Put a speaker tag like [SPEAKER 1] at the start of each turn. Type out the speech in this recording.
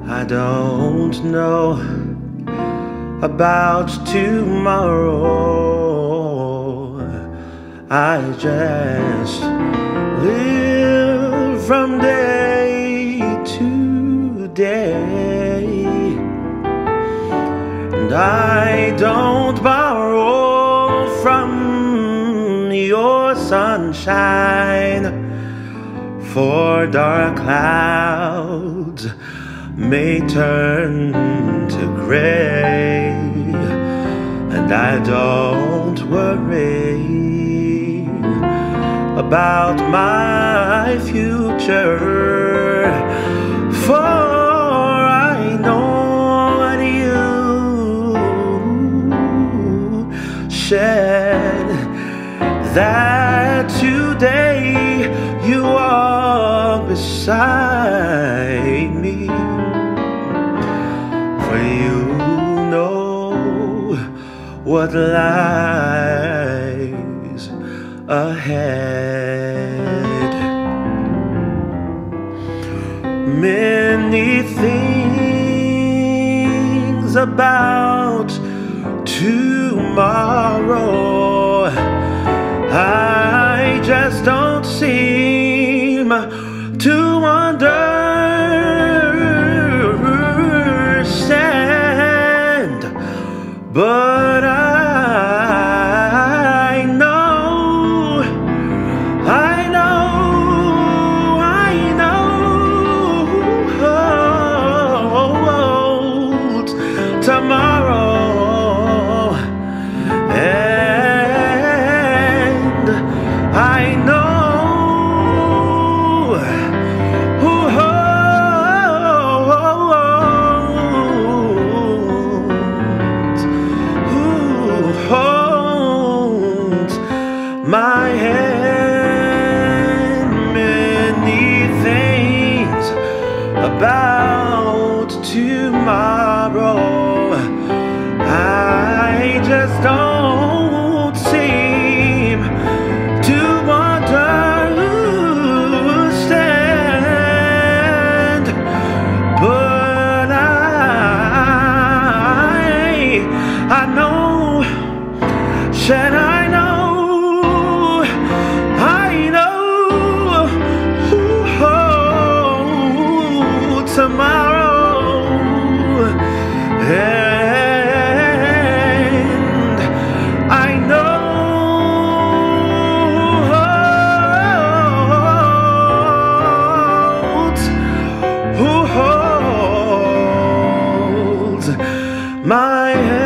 [SPEAKER 1] I don't know about tomorrow. I just live from day to day, and I don't borrow from your sunshine, for dark clouds may turn to gray, and I don't worry about my future, for I know that you said that today you are beside me, for you know what lies ahead. Many things about tomorrow I just don't seem to understand, but I know tomorrow, and I know who holds my hand. Many things about tomorrow I just don't seem to understand, but I know, said I know who holds tomorrow, and I know who holds my hand.